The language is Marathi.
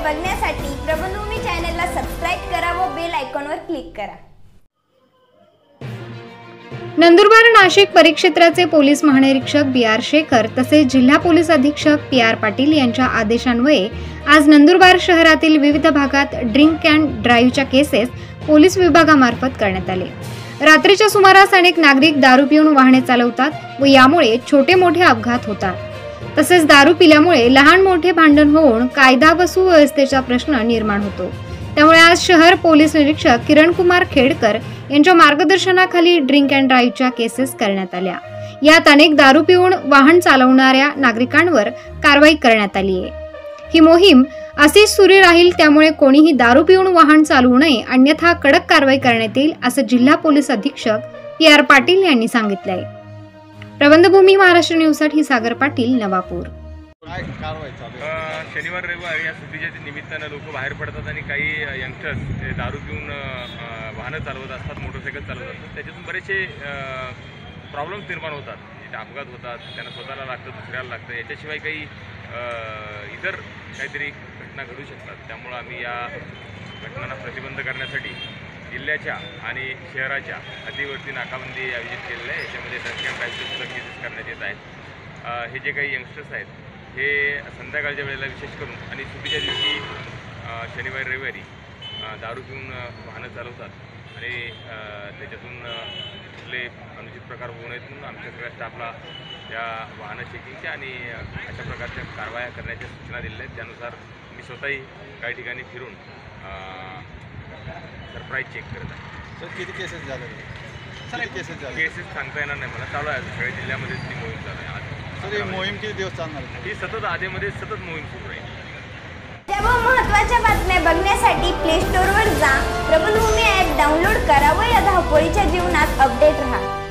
बघण्यासाठी प्रबंधभूमी चॅनलला सबस्क्राइब करा व बेल आयकॉनवर क्लिक करा। नंदुरबार नाशिक परिक्षेत्राचे पोलीस महानिरीक्षक बी.आर. शेखर तसेच जिल्हा पोलीस अधीक्षक पी.आर. पाटील यांच्या आदेशान्वये आज नंदुरबार शहरातील विविध भागात ड्रिंक अँड ड्राईव्हच्या केसेस पोलीस विभागामार्फत करण्यात आले। रात्रीच्या सुमारास अनेक नागरिक दारू पिऊन वाहने चालवतात व यामुळे छोटे मोठे अपघात होतात। तसेच दारू पिल्यामुळे लहान मोठे भांडण होऊन कायदा व सुव्यवस्थेचा प्रश्न निर्माण होतो। त्यामुळे आज शहर पोलीस निरीक्षक किरणकुमार खेडकर यांच्या मार्गदर्शनाखाली ड्रिंक अँड ड्राईव्हच्या केसेस करण्यात आल्या। यात अनेक दारू पिऊन वाहन चालवणाऱ्या नागरिकांवर कारवाई करण्यात आली आहे। ही मोहीम अशीच सुरू राहील, त्यामुळे कोणीही दारू पिऊन वाहन चालवू नये, अन्यथा कडक कारवाई करण्यात येईल असं जिल्हा पोलीस अधीक्षक पी.आर. पाटील यांनी सांगितलं आहे। प्रबंधभूमी महाराष्ट्र न्यूजसाठी सागर पाटील, नवापूर। शनिवार रविवार या सुट्टीच्या निमित्तानं लोक बाहेर पडतात आणि काही यंगस्टर्स ते दारू पिऊन वाहनं चालवत असतात, मोटरसायकल चालवत असतात। त्याच्यातून बरेचसे प्रॉब्लेम्स निर्माण होतात, जिथे अपघात होतात, त्यांना स्वतःला लागतं, दुसऱ्याला लागतं, याच्याशिवाय काही इतर काहीतरी घटना घडू शकतात। त्यामुळं आम्ही या घटनांना प्रतिबंध करण्यासाठी जिल्ह्याच्या आणि शहराच्या हद्दीवरती नाकाबंदी आयोजित केलेलं आहे। याच्यामध्ये ड्रिंक अँड ड्राईव्हचे सुद्धा केसेस करण्यात येत आहेत। हे जे काही यंगस्टर्स आहेत हे संध्याकाळच्या वेळेला विशेष करून आणि सुट्टीच्या दिवशी शनिवारी रविवारी दारू पिऊन वाहनं चालवतात आणि त्याच्यातून कुठले अनुचित प्रकार होऊ नयेत म्हणून आमच्या सगळ्या स्टाफला या वाहनं चेकिंगच्या आणि अशा प्रकारच्या कारवाया करण्याच्या सूचना दिलेल्या आहेत। त्यानुसार मी स्वतःही काही ठिकाणी फिरून सरप्राईज चेक करत आहे। सर किती केसेस झाले? केसेस सांगता येणार नाही मला, चालू आहे सगळ्या जिल्ह्यामध्ये ती मोहीम चालू आहे। सर ही मोहीम किती दिवस चालणार? ही सतत आधीमध्ये सतत मोहीम सुरू आहे। सर्व महत्त्वाच्या बातम्या बघण्यासाठी प्ले स्टोअरवर जा, प्रबंधभूमी ॲप डाउनलोड करा व या धावपळीच्या जीवनात अपडेट राहा।